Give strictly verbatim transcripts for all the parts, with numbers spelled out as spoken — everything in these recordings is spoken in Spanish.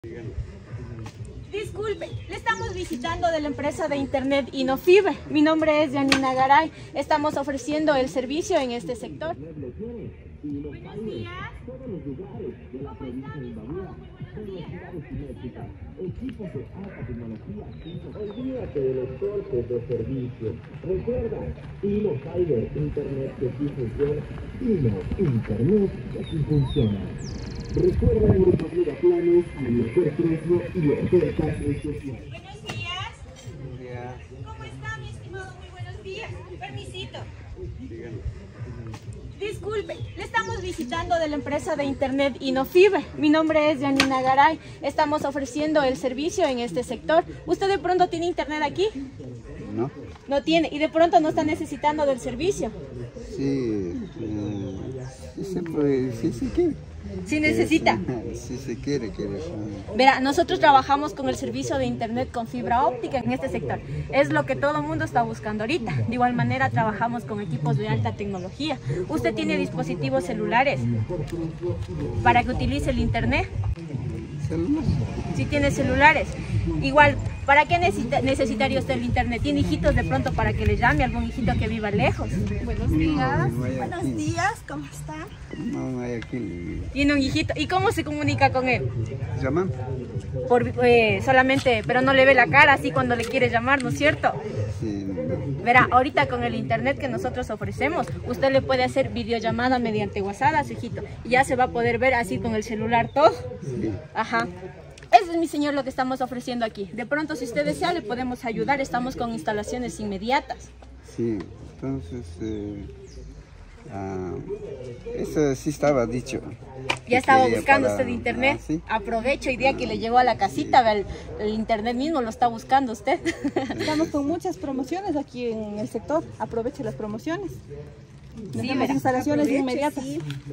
Disculpe, le estamos visitando de la empresa de internet Innofiber. Mi nombre es Janina Garay. Estamos ofreciendo el servicio en este sector. Buenos días. ¿Cómo está, mi estimado? Muy buenos días. Equipos de alta tecnología. Olvídate de los cortes de servicio. Recuerda, Innofiber, internet que sí funciona. Inno, internet que sí funciona. Recuerda nuestra vida planes, el mejor precio y ofertas especiales. Buenos días. Buenos días. ¿Cómo está, mi estimado? Muy buenos días. Permisito. Disculpe, le estamos visitando de la empresa de internet Innofiber. Mi nombre es Janina Garay. Estamos ofreciendo el servicio en este sector. ¿Usted de pronto tiene internet aquí? ¿No? No tiene. ¿Y de pronto no está necesitando del servicio? Sí, eh, sí se puede, sí se quiere. Sí necesita. Sí se quiere, quiere. Verá, nosotros trabajamos con el servicio de internet con fibra óptica en este sector. Es lo que todo el mundo está buscando ahorita. De igual manera trabajamos con equipos de alta tecnología. ¿Usted tiene dispositivos celulares para que utilice el internet? ¿Celular? Sí tiene celulares. Igual, ¿para qué necesita, necesitaría usted el internet? ¿Tiene hijitos de pronto para que le llame algún hijito que viva lejos? Buenos días. No, no Buenos aquí. días, ¿cómo están? No, no hay aquí. Tiene un hijito. ¿Y cómo se comunica con él? ¿Llaman? Por, eh, solamente, pero no le ve la cara así cuando le quiere llamar, ¿no es cierto? Sí. Verá, ahorita con el internet que nosotros ofrecemos, usted le puede hacer videollamada mediante WhatsApp a su hijito y ya se va a poder ver así con el celular todo. Sí. Ajá. Eso es, mi señor, lo que estamos ofreciendo aquí. De pronto, si usted desea, le podemos ayudar. Estamos con instalaciones inmediatas. Sí, entonces, eh, ah, eso sí estaba dicho. Ya estaba Quería buscando para- usted internet. Ah, ¿sí? Aprovecho hoy día que le llegó a la casita, vea, el, el internet mismo lo está buscando usted. Estamos con muchas promociones aquí en el sector. Aproveche las promociones. Tenemos verá. instalaciones inmediatas.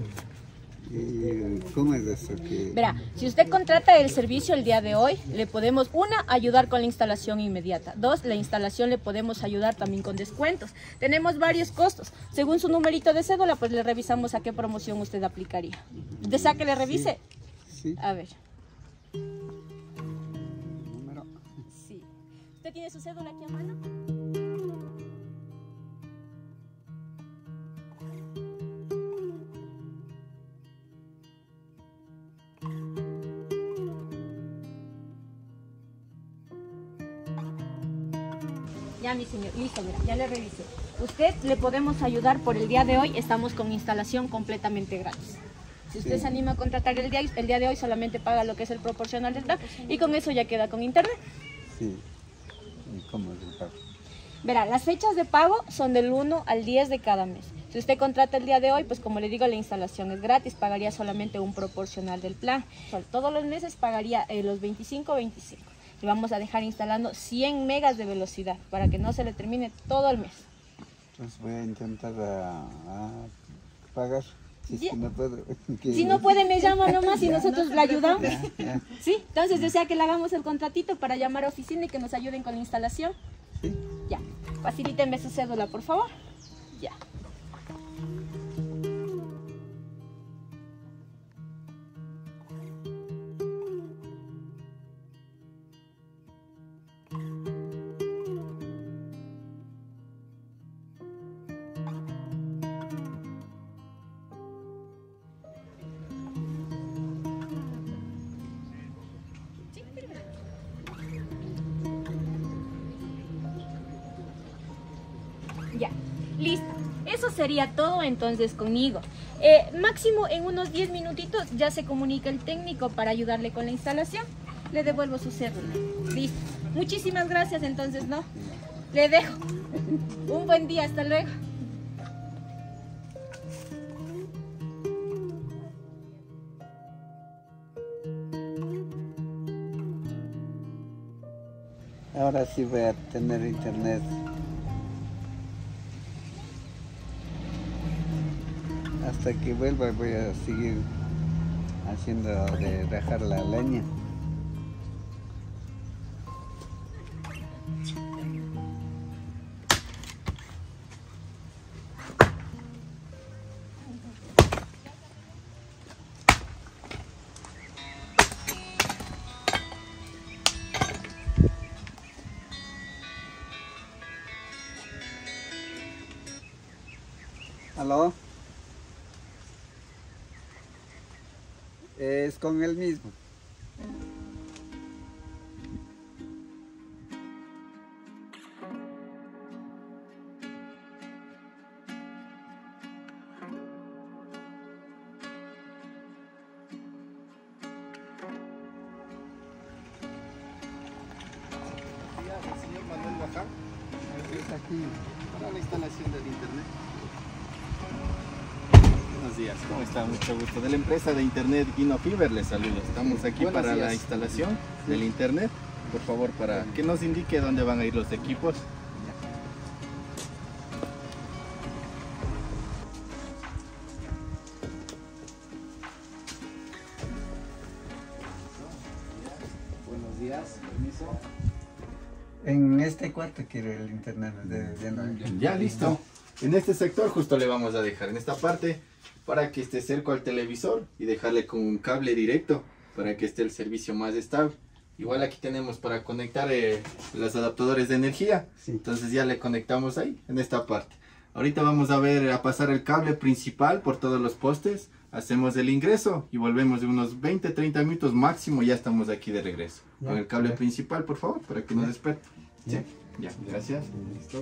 ¿Y cómo es eso? Que Verá, si usted contrata el servicio el día de hoy, le podemos, una, ayudar con la instalación inmediata. Dos, la instalación le podemos ayudar también con descuentos. Tenemos varios costos. Según su numerito de cédula, pues le revisamos a qué promoción usted aplicaría. ¿Desea que le revise? sí, A ver. número. Sí. ¿Usted tiene su cédula aquí a mano? Ya, mi señor, listo, mira, ya le revisé. Usted le podemos ayudar por el día de hoy, estamos con instalación completamente gratis. Si usted Sí. se anima a contratar el día, el día de hoy, solamente paga lo que es el proporcional del plan y con eso ya queda con internet. Sí. ¿Y cómo es el pago? Verá, las fechas de pago son del uno al diez de cada mes. Si usted contrata el día de hoy, pues como le digo, la instalación es gratis, pagaría solamente un proporcional del plan. O sea, todos los meses pagaría eh, los veinticinco veinticinco. Y vamos a dejar instalando cien megas de velocidad para que no se le termine todo el mes. Entonces voy a intentar a, a pagar. Si es Ya. que no puedo. que- Si no puede, me llama nomás y nosotros le ayudamos. Ya, ya. ¿Sí? Entonces desea que le hagamos el contratito para llamar a oficina y que nos ayuden con la instalación. Sí. Ya. Facilíteme su cédula, por favor. Ya. Ya, listo. Eso sería todo entonces conmigo. Eh, máximo en unos diez minutitos ya se comunica el técnico para ayudarle con la instalación. Le devuelvo su cédula. Listo. Muchísimas gracias entonces, ¿no? Le dejo. Un buen día, hasta luego. Ahora sí voy a tener internet. Hasta que vuelva voy a seguir haciendo de dejar la leña. ¿Aló? Es con él mismo. Señor Manuel Baján, es aquí para la instalación del internet. Buenos días, ¿cómo está? Mucho gusto. De la empresa de internet InnoFiber les saludo. Estamos aquí Buenos para días. la instalación del internet. Por favor, para que nos indique dónde van a ir los equipos. Buenos días, permiso. En este cuarto quiero el internet de, de, de- Ya, listo. En este sector justo le vamos a dejar en esta parte para que esté cerca al televisor y dejarle con un cable directo para que esté el servicio más estable. Igual aquí tenemos para conectar eh, los adaptadores de energía. Sí. Entonces ya le conectamos ahí, en esta parte. Ahorita vamos a ver, a pasar el cable principal por todos los postes. Hacemos el ingreso y volvemos de unos veinte a treinta minutos máximo. Ya estamos aquí de regreso. Ya, Con el cable ya. principal, por favor, para que nos Ya. despierte. Sí, Ya. ya, gracias. Listo.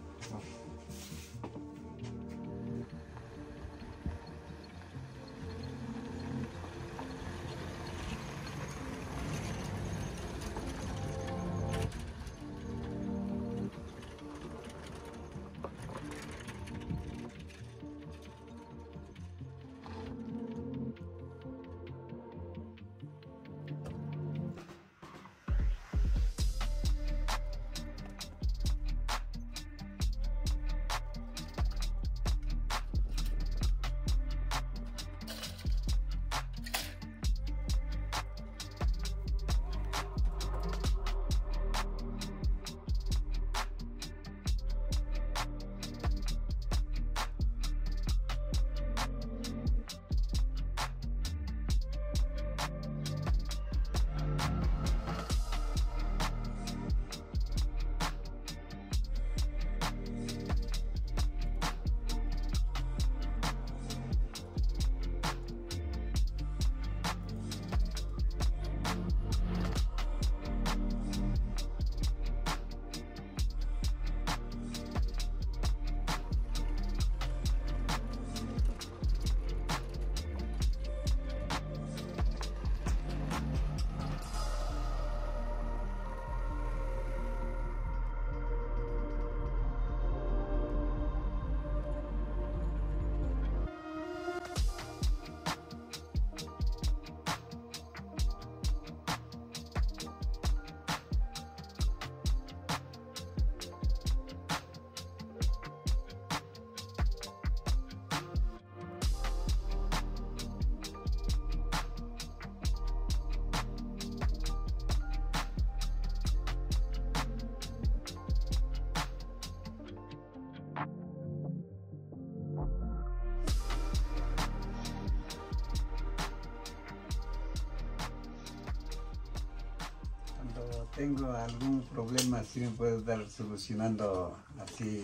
Cuando tengo algún problema, sí me puedes dar solucionando así.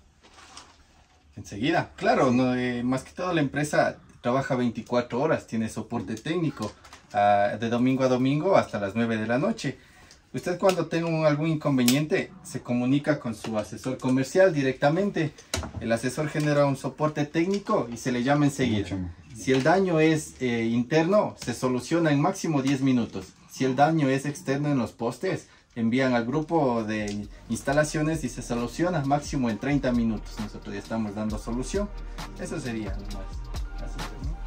Enseguida, claro, no, eh, más que todo la empresa trabaja veinticuatro horas, tiene soporte técnico ah, de domingo a domingo hasta las nueve de la noche. Usted cuando tenga un- algún inconveniente se comunica con su asesor comercial directamente. El asesor genera un soporte técnico y se le llama enseguida. Si el daño es eh, interno, se soluciona en máximo diez minutos. Si el daño es externo en los postes, envían al grupo de instalaciones y se soluciona máximo en treinta minutos. Nosotros ya estamos dando solución. Eso sería lo más. Así es, ¿no?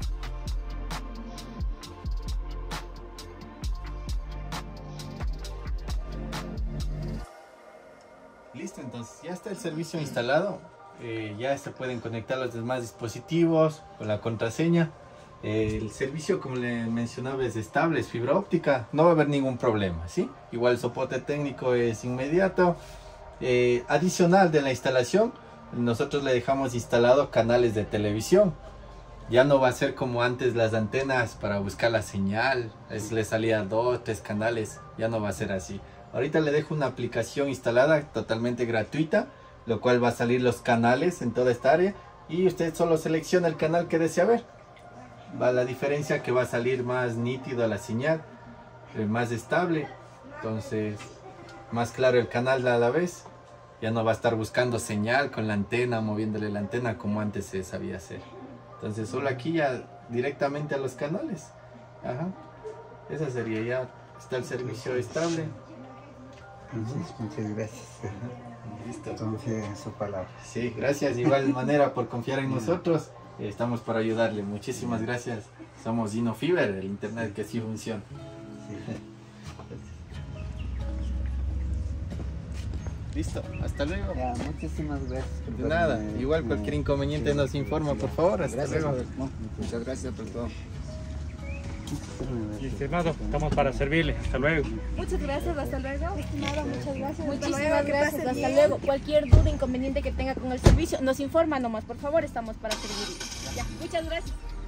Listo, entonces ya está el servicio instalado. Eh, ya se pueden conectar los demás dispositivos con la contraseña. Eh, el servicio, como le mencionaba, es estable, es fibra óptica, no va a haber ningún problema, ¿sí? Igual el soporte técnico es inmediato. Eh, adicional de la instalación, nosotros le dejamos instalado canales de televisión. Ya no va a ser como antes las antenas para buscar la señal, es, le salía dos, tres canales, ya no va a ser así. Ahorita le dejo una aplicación instalada totalmente gratuita, lo cual va a salir los canales en toda esta área y usted solo selecciona el canal que desea ver. Va la diferencia que va a salir más nítido la señal, eh, más estable, entonces más claro el canal a la vez. Ya no va a estar buscando señal con la antena, moviéndole la antena como antes se sabía hacer. Entonces solo aquí ya directamente a los canales. Ajá. Esa sería, ya está el servicio estable. Muchas, muchas gracias. Listo. Confío en su palabra. Sí, gracias de igual manera por confiar en nosotros. Eh, Estamos para ayudarle. Muchísimas gracias. Somos InnoFiber, el internet que sí funciona. Listo, hasta luego. Ya, muchísimas gracias. por De nada, darme- igual cualquier inconveniente nos informa, por favor. Hasta Gracias. luego. Muchas gracias por todo. Estimado, estamos para servirle. Hasta luego. Muchas gracias, hasta luego. Estimado, muchas gracias. Muchísimas luego, que gracias, pase hasta bien. luego. Cualquier duda, inconveniente que tenga con el servicio, nos informa nomás, por favor, estamos para servirle. Ya, muchas gracias.